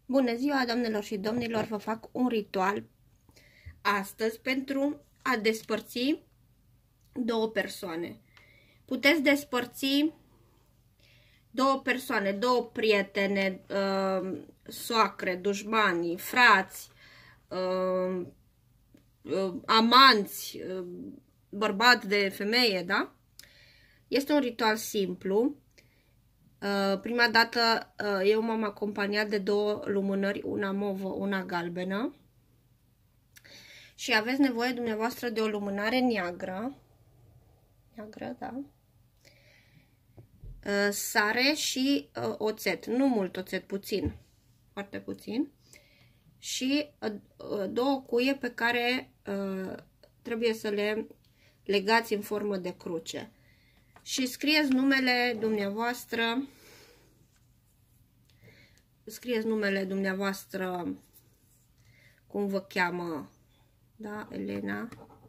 Bună ziua, doamnelor și domnilor! Vă fac un ritual astăzi pentru a despărți două persoane. Puteți despărți două persoane, două prietene, soacre, dușmani, frați, amanți, bărbat de femeie, da? Este un ritual simplu. Prima dată eu m-am acompaniat de două lumânări, una movă, una galbenă. Și aveți nevoie dumneavoastră de o lumânare neagră. Neagră, da. Sare și oțet. Nu mult oțet, puțin. Foarte puțin. Și două cuie pe care trebuie să le legați în formă de cruce. Și scrieți numele dumneavoastră. Scrieți numele dumneavoastră, cum vă cheamă, da, Elena.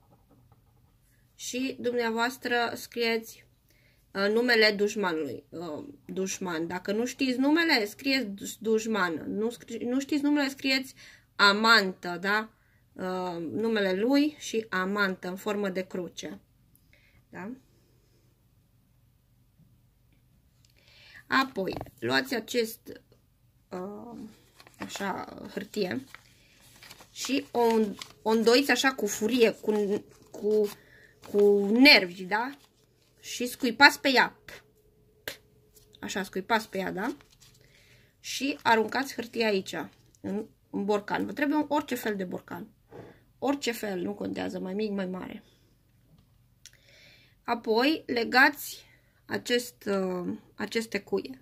Și dumneavoastră scrieți numele dușmanului, dușman. Dacă nu știți numele, scrieți dușman. Nu știți numele, scrieți amantă, da? Numele lui și amantă în formă de cruce. Da? Apoi, luați acest așa, hârtie și o îndoiți așa cu furie, cu nervi, da? Și scuipați pe ea. Așa, scuipați pe ea, da? Și aruncați hârtia aici, în borcan. Vă trebuie orice fel de borcan. Orice fel, nu contează, mai mic, mai mare. Apoi legați aceste cuie.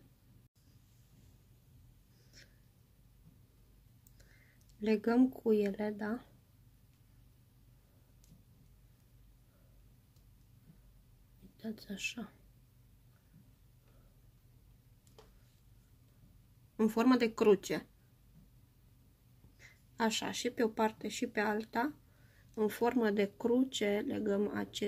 Legăm cuiele, da? Uitați așa. În formă de cruce. Așa, și pe o parte și pe alta. În formă de cruce legăm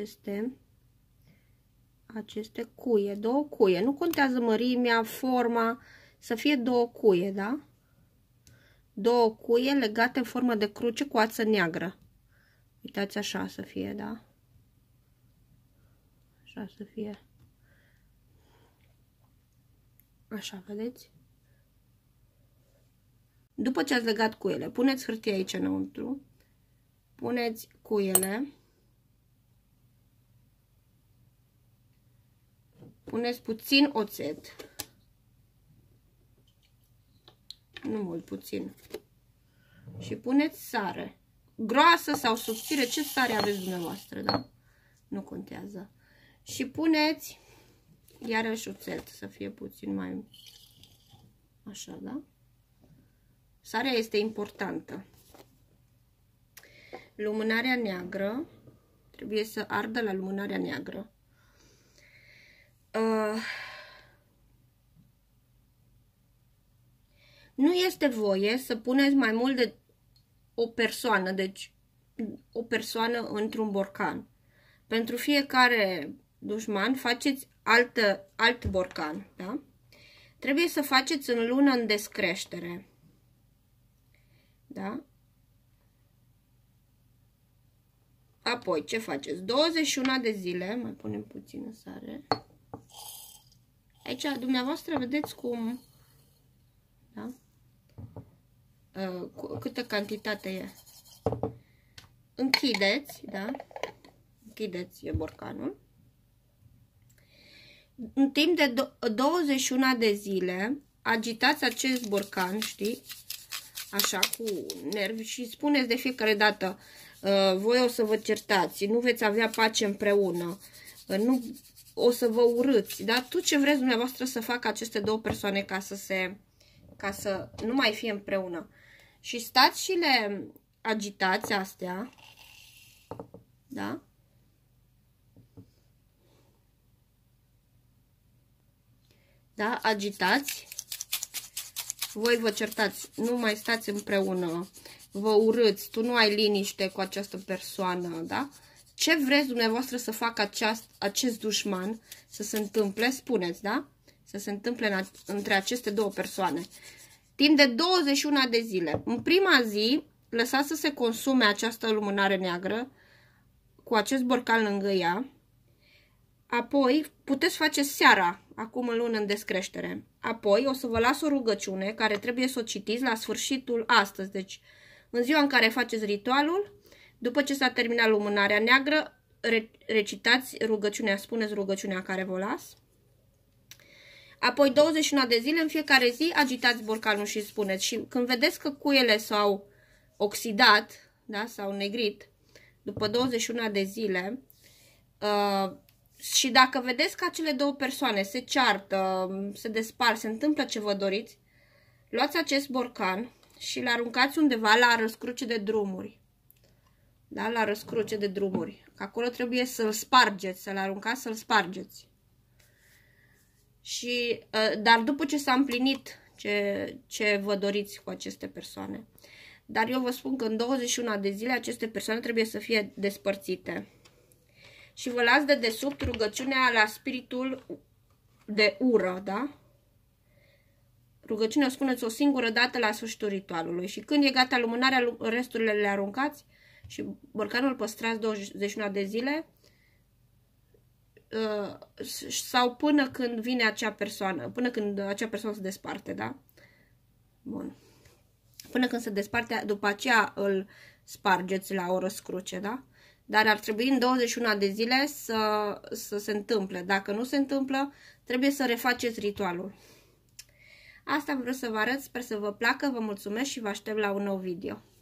aceste cuie. Două cuie. Nu contează mărimea, forma, să fie două cuie, da? Două cuie legate în formă de cruce cu ață neagră. Uitați așa să fie, da? Așa să fie. Așa, vedeți? După ce ați legat cuiele, puneți hârtia aici înăuntru. Puneți cuiele. Puneți puțin oțet. Nu mult, puțin. Și puneți sare. Groasă sau subțire, ce sare aveți dumneavoastră, da? Nu contează. Și puneți iarăși oțet, să fie puțin mai așa, da? Sarea este importantă. Lumânarea neagră. Trebuie să ardă la lumânarea neagră. Nu este voie să puneți mai mult de o persoană, deci o persoană într-un borcan. Pentru fiecare dușman faceți alt borcan, da? Trebuie să faceți în lună în descreștere. Da? Apoi, ce faceți? 21 de zile, mai punem puțină sare. Aici, dumneavoastră, vedeți cum, da? Câtă cantitate e. Închideți, da? Închideți borcanul. În timp de 21 de zile, agitați acest borcan, știi? Așa, cu nervi și spuneți de fiecare dată, voi o să vă certați, nu veți avea pace împreună, nu o să vă urâți, dar tot ce vreți dumneavoastră să facă aceste două persoane ca să nu mai fie împreună. Și stați și le agitați astea, da? Da, agitați. Voi vă certați, nu mai stați împreună, vă urâți, tu nu ai liniște cu această persoană, da? Ce vreți dumneavoastră să facă acest dușman să se întâmple, spuneți, da? Să se întâmple între aceste două persoane. timp de 21 de zile. În prima zi, lăsați să se consume această lumânare neagră cu acest borcan lângă ea. Apoi, puteți face seara, acum în lună în descreștere. Apoi, o să vă las o rugăciune care trebuie să o citiți la sfârșitul astăzi. Deci, în ziua în care faceți ritualul, după ce s-a terminat lumânarea neagră, recitați rugăciunea, spuneți rugăciunea care vă las. Apoi 21 de zile, în fiecare zi, agitați borcanul și spuneți. Și când vedeți că cuiele s-au oxidat, da, s-au negrit, după 21 de zile, și dacă vedeți că acele două persoane se ceartă, se despart, se întâmplă ce vă doriți, luați acest borcan și îl aruncați undeva la răscruce de drumuri. Da, la răscruce de drumuri. Acolo trebuie să-l spargeți, să-l aruncați, să-l spargeți. Și, dar după ce s-a împlinit ce vă doriți cu aceste persoane. Dar eu vă spun că în 21 de zile aceste persoane trebuie să fie despărțite. Și vă las de desubt rugăciunea la spiritul de ură, da? Rugăciunea o spuneți o singură dată la sfârșitul ritualului. Și când e gata lumânarea, resturile le aruncați și borcanul păstrați 21 de zile sau până când vine acea persoană, până când acea persoană se desparte, da? Bun. Până când se desparte, după aceea îl spargeți la o răscruce, da? Dar ar trebui în 21 de zile să se întâmple. Dacă nu se întâmplă, trebuie să refaceți ritualul. Asta vreau să vă arăt, sper să vă placă, vă mulțumesc și vă aștept la un nou video.